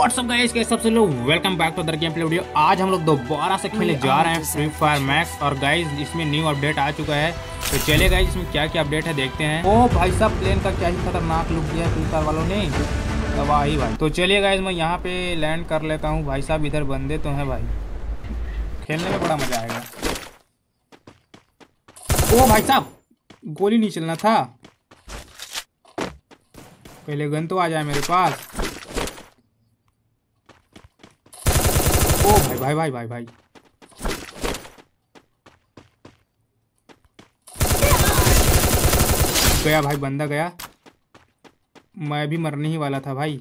WhatsApp guys, कैसे सब लोग welcome back to other game play video. आज हम लोग दोबारा से खेलने जा रहे हैं फ्री फायर मैक्स। और गाइस इसमें न्यू अपडेट आ चुका है, तो चलिए गाइस इसमें क्या क्या अपडेट है देखते हैं। ओ भाई साहब, प्लेन का क्या ही खतरनाक लुक दिया है फ्री फायर वालों ने, तबाही भाई। तो चलिए गाइस मैं यहाँ पे लैंड कर लेता हूँ। भाई साहब इधर बंदे तो हैं भाई, खेलने में बड़ा मजा आएगा। ओ भाई साहब, गोली नहीं चलना था, पहले गन तो आ जाए मेरे पास। ओ भाई भाई भाई भाई भाई, गया भाई, बंदा गया। मैं भी मरने ही वाला था भाई।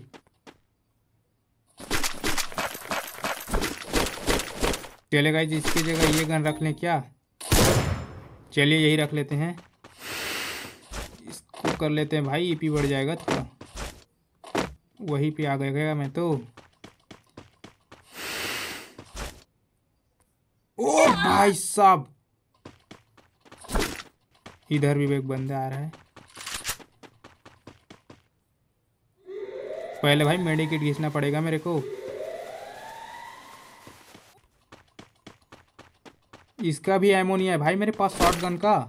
चले गाइस इसकी जगह ये गन रख लें क्या? चलिए यही रख लेते हैं, इसको कर लेते हैं भाई, ईपी बढ़ जाएगा थोड़ा। वहीं पे आ गया मैं तो। ओ भाई साहब, इधर भी एक बंदा आ रहा है। पहले भाई मेडिकेट घिसना पड़ेगा मेरे को। इसका भी एमो नहीं है भाई मेरे पास शॉटगन का।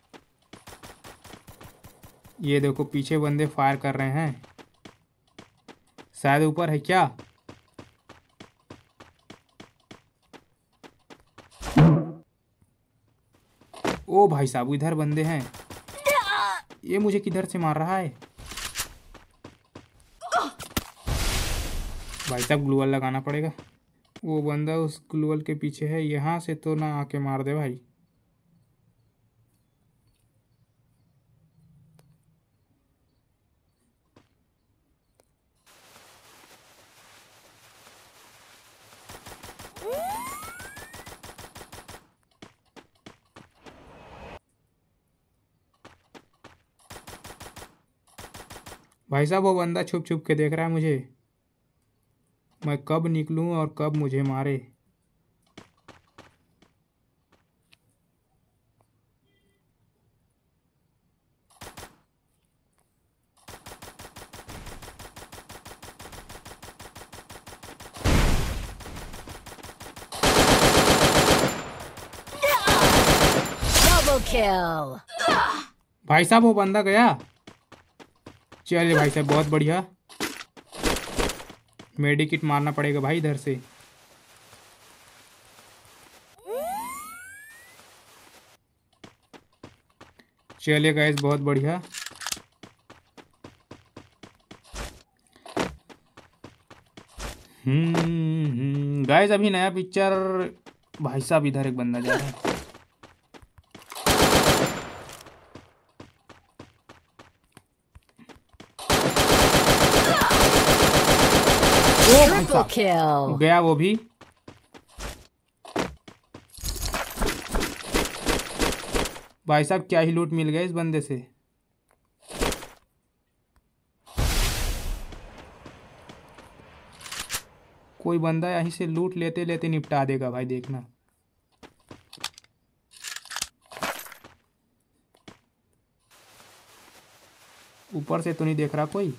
ये देखो पीछे बंदे फायर कर रहे हैं, शायद ऊपर है क्या? ओ भाई साहब इधर बंदे हैं। ये मुझे किधर से मार रहा है? भाई साहब ग्लूवल लगाना पड़ेगा। वो बंदा उस ग्लूवल के पीछे है, यहाँ से तो ना आके मार दे भाई। भाई साहब वो बंदा छुप छुप के देख रहा है मुझे, मैं कब निकलूं और कब मुझे मारे। भाई साहब वो बंदा गया। चलिए भाई साहब बहुत बढ़िया, मेडिकिट मारना पड़ेगा भाई इधर से। चलिए गाइस बहुत बढ़िया। गाइस अभी नया पिक्चर। भाई साहब इधर एक बंदा जा रहा है। गया वो भी। भाई साहब क्या ही लूट मिल गया इस बंदे से। कोई बंदा यहीं से लूट लेते लेते निपटा देगा भाई, देखना। ऊपर से तो नहीं देख रहा कोई।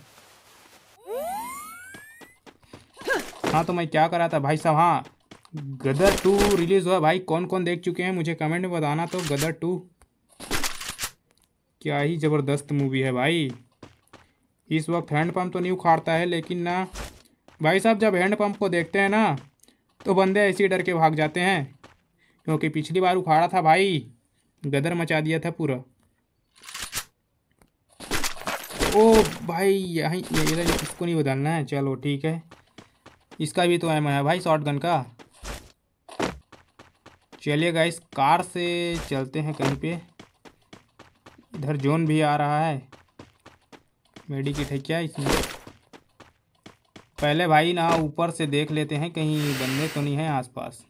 हाँ तो मैं क्या करा था भाई साहब। हाँ गदर 2 रिलीज हुआ भाई। कौन कौन देख चुके हैं मुझे कमेंट में बताना। तो गदर 2 क्या ही ज़बरदस्त मूवी है भाई। इस वक्त हैंड पंप तो नहीं उखाड़ता है, लेकिन ना भाई साहब जब हैंड पंप को देखते हैं ना तो बंदे ऐसे ही डर के भाग जाते हैं, क्योंकि पिछली बार उखाड़ा था भाई, गदर मचा दिया था पूरा। ओ भाई यहीं इसको नहीं बदलना है, चलो ठीक है। इसका भी तो एम है भाई शॉटगन का। चलिए गाइस कार से चलते हैं कहीं पे। इधर जोन भी आ रहा है। मेडिकिट है क्या इसमें? पहले भाई ना ऊपर से देख लेते हैं कहीं बंदे तो नहीं हैं आसपास।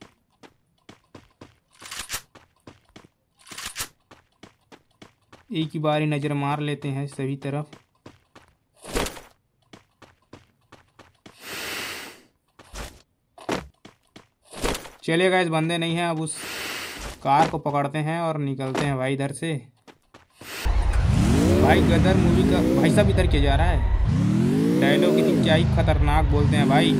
एक ही बारी नज़र मार लेते हैं सभी तरफ। चलिए गाइस बंदे नहीं हैं, अब उस कार को पकड़ते हैं और निकलते हैं भाई इधर से। भाई गदर मूवी का भाई साहब इधर क्या जा रहा है? डायलॉग कितनी क्या ही खतरनाक बोलते हैं भाई।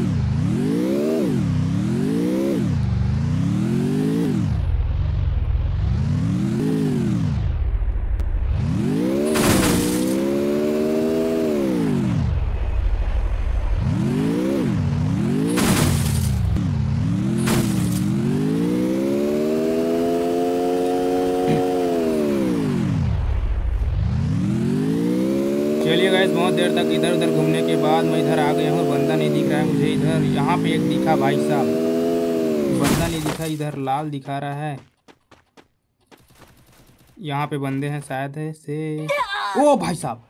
चलिए गाइस, बहुत देर तक इधर उधर घूमने के बाद मैं इधर आ गया हूँ। बंदा नहीं दिख रहा है मुझे इधर। यहाँ पे एक दिखा भाई साहब, बंदा नहीं दिखा इधर, लाल दिखा रहा है। यहाँ पे बंदे हैं शायद है से। ओ भाई साहब,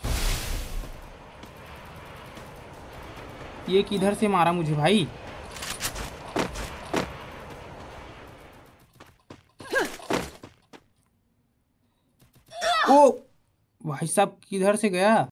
ये किधर से मारा मुझे भाई। ओ भाई साहब, किधर से गया।